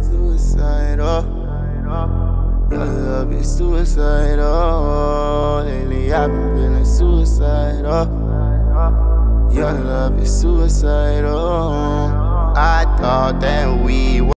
suicidal. Your love is suicidal. Lately I've been feeling suicidal. Your love is suicidal. I thought that we were